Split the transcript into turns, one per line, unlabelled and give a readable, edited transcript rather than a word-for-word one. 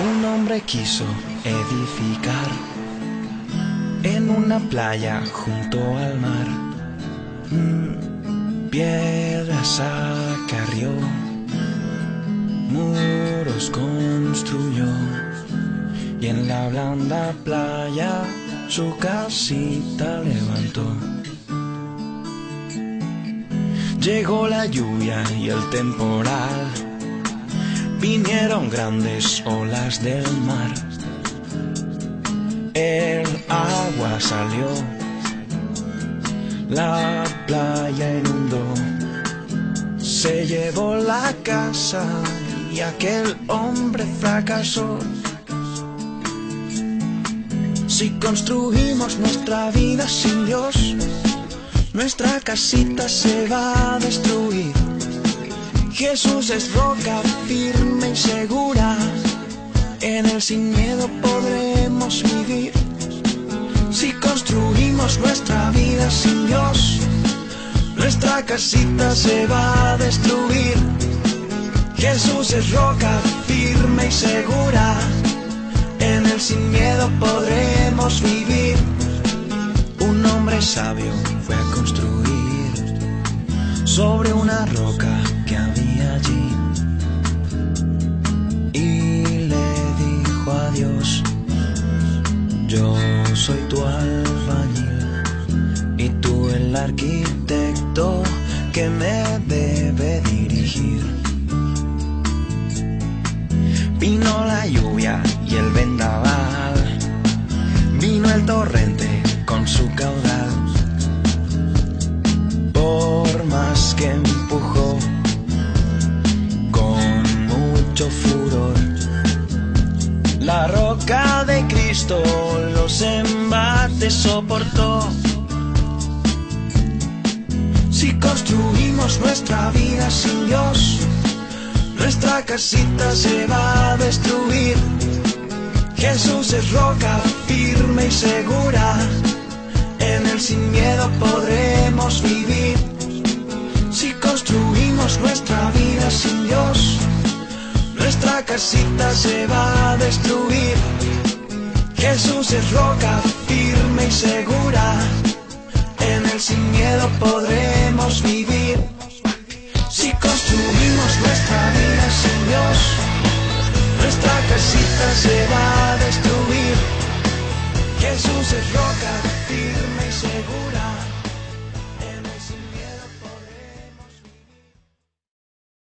Un hombre quiso edificar en una playa junto al mar. Piedras acarrió, muros construyó, y en la blanda playa su casita levantó. Llegó la lluvia y el temporal, vinieron grandes olas del mar. El agua salió, la playa inundó, se llevó la casa y aquel hombre fracasó. Si construimos nuestra vida sin Dios, nuestra casita se va a destruir. Jesús es roca firme y segura, en Él sin miedo podremos vivir. Si construimos nuestra vida sin Dios, nuestra casita se va a destruir. Jesús es roca firme y segura, en Él sin miedo podremos vivir. Un hombre sabio fue a construir sobre una roca que había allí, y le dijo a Dios: yo soy tu albañil y tú el arquitecto que me debe dirigir. Vino la lluvia y el vendaval, vino el torrente con su caudal. Por más que empujó con mucho furor, la roca de Cristo los embates soportó. Si construimos nuestra vida sin Dios, nuestra casita se va a destruir. Jesús es roca firme y segura, en Él sin miedo podremos vivir. Si construimos nuestra vida sin Dios, nuestra casita se va a destruir. Jesús es roca firme y segura, en Él sin miedo podremos vivir. Si construimos nuestra vida sin Dios, nuestra casita se